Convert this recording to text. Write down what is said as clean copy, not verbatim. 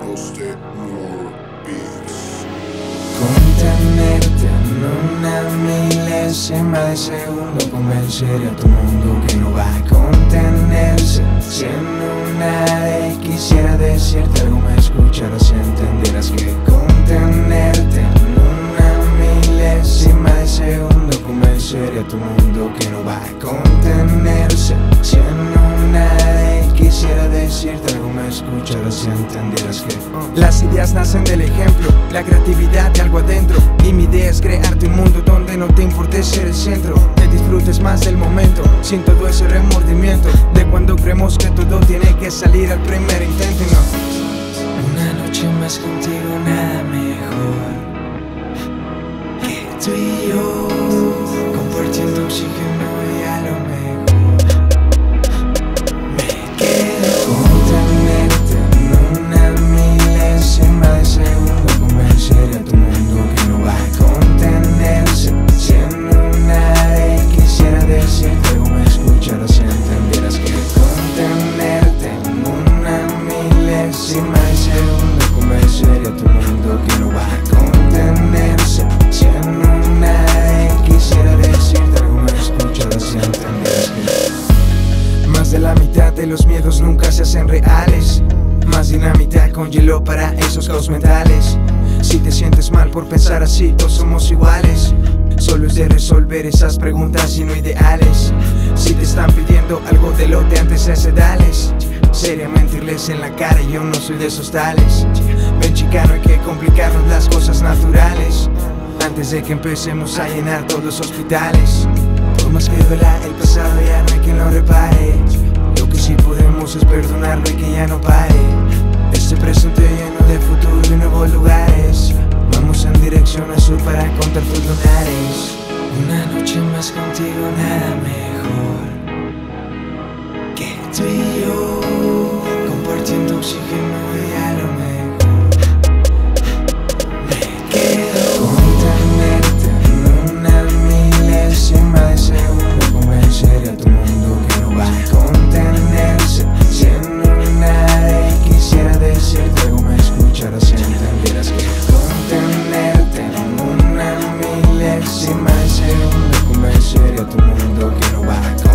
Roasted More Beats. Contenerte en una milésima de segundo, convencer a tu mundo que no va a contenerse. Si en una de quisiera decirte algo, me escucharás y entenderás que contenerte en una milésima de segundo, convencer a tu mundo que no va a contenerse. Si en una de quisiera decirte algo, me escucharás y entenderás que las ideas nacen del ejemplo, la creatividad de algo adentro. Y mi idea es crearte un mundo donde no te importe ser el centro, que disfrutes más del momento, sin todo ese remordimiento de cuando creemos que todo tiene que salir al primer intento. Y no, una noche más contigo, nada mejor que tú y yo, compartiendo oxígeno y a lo mejor me quedo contenerte en una milésima de segundo, convencer a tu mundo que no va a contenerse. Si en una de quisiera decirte algo, me escucharás y entenderás que contenerte en una milésima de segundo, convencer a tu mundo que no va a contenerse. Si en una de quisiera decirte algo, me escucharás y entenderás que más de la mitad de los miedos nunca se hacen reales. Más dinamita con hielo para esos caos mentales. Si te sientes mal por pensar así, todos somos iguales. Solo es de resolver esas preguntas y no ideales. Si te están pidiendo algo de lo de antes, ese dales. Sería mentirles en la cara, yo no soy de esos tales. Ven chica, no hay que complicarnos las cosas naturales antes de que empecemos a llenar todos los hospitales. Por más que duela el pasado, ya no hay quien lo repare. Lo que sí podemos es perdonarlo y que ya no pare. Este presente lleno de futuro y nuevos lugares. Vamos en dirección azul para contar tus lunares. Una noche más contigo, nada mejor que tú y yo, compartiendo oxígeno y a lo mejor me quedo contenerte en una milésima de segundo, convencer a tu mundo que no va a contenerse. Si en una de quisiera decirte algo, me escucharás y entenderás que contenerte en una milésima de segundo, convencer a tu mundo que no va a contenerse.